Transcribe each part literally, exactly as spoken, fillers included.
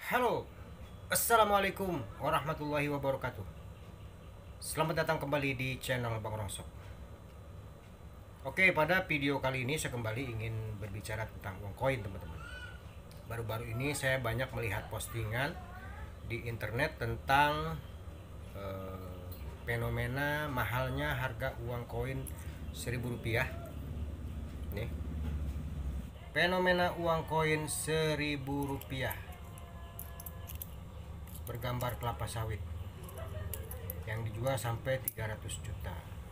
Halo, Assalamualaikum warahmatullahi wabarakatuh. Selamat datang kembali di channel Bang Rongsok. Oke, pada video kali ini saya kembali ingin berbicara tentang uang koin, teman-teman. Baru-baru ini saya banyak melihat postingan di internet tentang eh, fenomena mahalnya harga uang koin seribu rupiah. Nih, fenomena uang koin seribu rupiah bergambar kelapa sawit yang dijual sampai tiga ratus juta.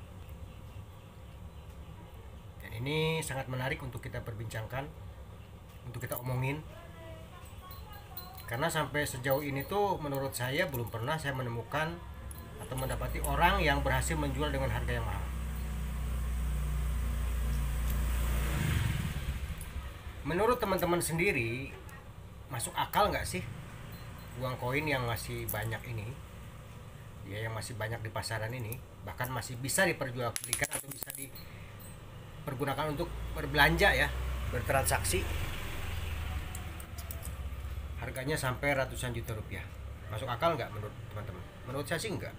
Dan ini sangat menarik untuk kita perbincangkan, untuk kita omongin. Karena sampai sejauh ini tuh menurut saya belum pernah saya menemukan atau mendapati orang yang berhasil menjual dengan harga yang mahal. Menurut teman-teman sendiri, masuk akal nggak sih uang koin yang masih banyak ini, ya yang masih banyak di pasaran ini, bahkan masih bisa diperjualbelikan atau bisa dipergunakan untuk berbelanja ya, bertransaksi, harganya sampai ratusan juta rupiah. Masuk akal nggak menurut teman-teman? Menurut saya sih enggak.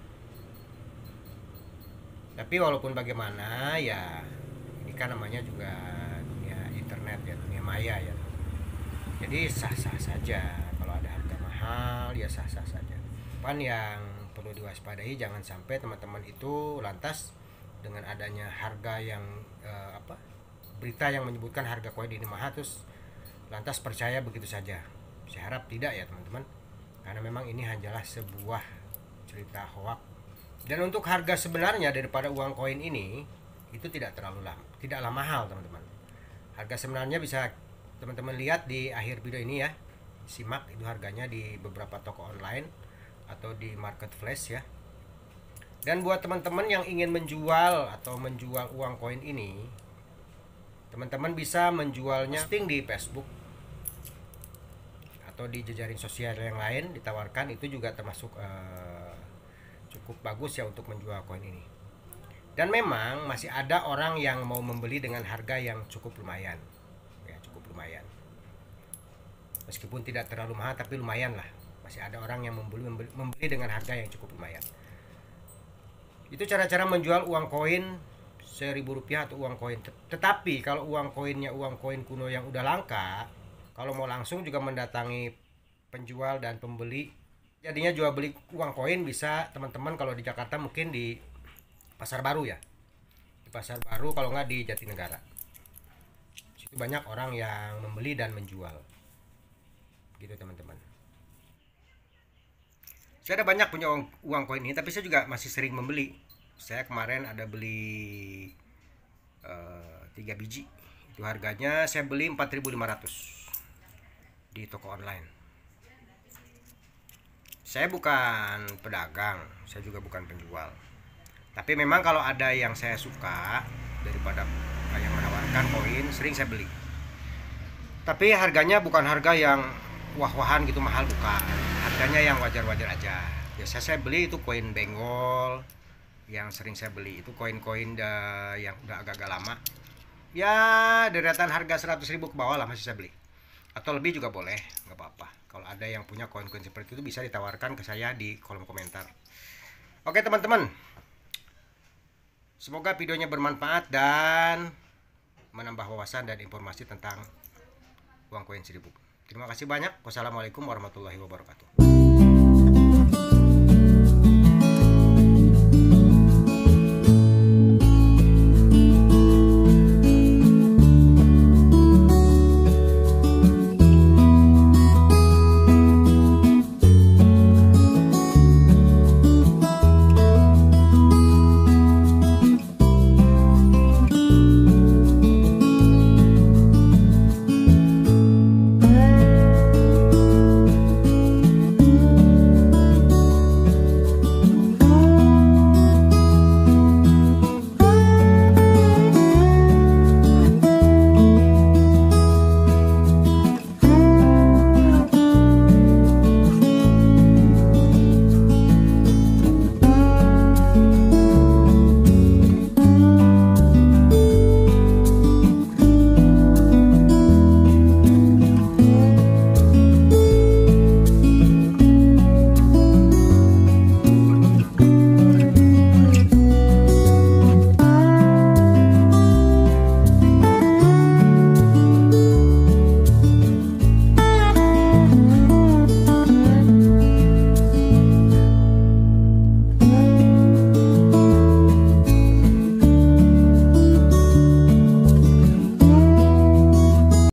Tapi walaupun bagaimana ya, ini kan namanya juga dunia internet ya, dunia maya ya. Jadi sah-sah saja kalau ada harga mahal, ya sah-sah saja. Cuman yang perlu diwaspadai, jangan sampai teman-teman itu lantas dengan adanya harga yang eh, apa berita yang menyebutkan harga koin ini mahal terus lantas percaya begitu saja. Saya harap tidak ya teman-teman, karena memang ini hanyalah sebuah cerita hoak. Dan untuk harga sebenarnya daripada uang koin ini itu tidak terlalu lama, tidaklah mahal teman-teman. Harga sebenarnya bisa teman-teman lihat di akhir video ini ya, simak itu harganya di beberapa toko online atau di marketplace ya. Dan buat teman-teman yang ingin menjual atau menjual uang koin ini, teman-teman bisa menjualnya posting di Facebook atau di jejaring sosial yang lain, ditawarkan. Itu juga termasuk eh, cukup bagus ya untuk menjual koin ini. Dan memang masih ada orang yang mau membeli dengan harga yang cukup lumayan ya, cukup lumayan. Meskipun tidak terlalu mahal tapi lumayan lah. Masih ada orang yang membeli, membeli, membeli dengan harga yang cukup lumayan. Itu cara-cara menjual uang koin seribu rupiah atau uang koin. Tetapi kalau uang koinnya uang koin kuno yang udah langka, kalau mau langsung juga mendatangi penjual dan pembeli, jadinya jual beli uang koin bisa teman-teman kalau di Jakarta mungkin di Pasar Baru ya. Di Pasar Baru, kalau nggak di Jatinegara. Situ banyak orang yang membeli dan menjual. Gitu teman-teman. Saya ada banyak punya uang, uang koin ini, tapi saya juga masih sering membeli. Saya kemarin ada beli uh, tiga biji. Itu harganya saya beli empat ribu lima ratus di toko online. Saya bukan pedagang, saya juga bukan penjual. Tapi memang kalau ada yang saya suka daripada yang menawarkan koin, sering saya beli. Tapi harganya bukan harga yang wah-wahan gitu mahal, bukan. Harganya yang wajar-wajar aja. Biasa saya beli itu koin benggol, yang sering saya beli itu koin-koin yang udah agak-agak lama. Ya deretan harga seratus ribu ke bawah lah masih saya beli. Atau lebih juga boleh, nggak apa-apa. Kalau ada yang punya koin-koin seperti itu bisa ditawarkan ke saya di kolom komentar. Oke teman-teman, semoga videonya bermanfaat dan menambah wawasan dan informasi tentang uang koin seribu. Terima kasih banyak. Wassalamualaikum warahmatullahi wabarakatuh.